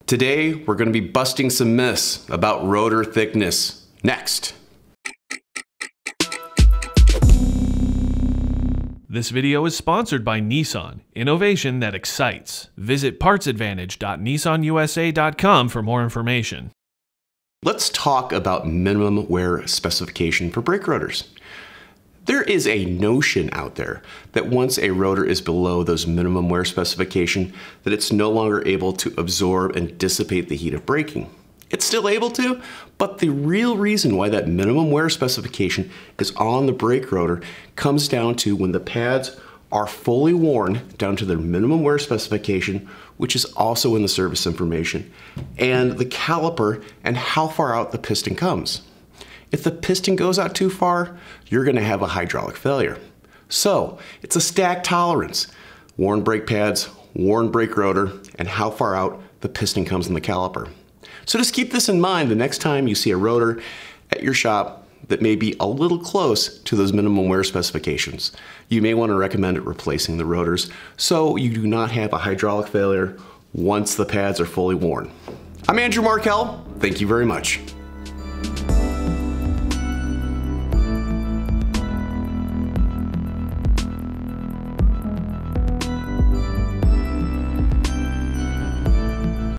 Today, we're going to be busting some myths about rotor thickness. Next. This video is sponsored by Nissan, innovation that excites. Visit partsadvantage.nissanusa.com for more information. Let's talk about minimum wear specification for brake rotors. There is a notion out there that once a rotor is below those minimum wear specification, that it's no longer able to absorb and dissipate the heat of braking. It's still able to, but the real reason why that minimum wear specification is on the brake rotor comes down to when the pads are fully worn down to their minimum wear specification, which is also in the service information, and the caliper and how far out the piston comes. If the piston goes out too far, you're going to have a hydraulic failure. So it's a stack tolerance. Worn brake pads, worn brake rotor, and how far out the piston comes in the caliper. So just keep this in mind the next time you see a rotor at your shop that may be a little close to those minimum wear specifications. You may want to recommend replacing the rotors so you do not have a hydraulic failure once the pads are fully worn. I'm Andrew Markell. Thank you very much.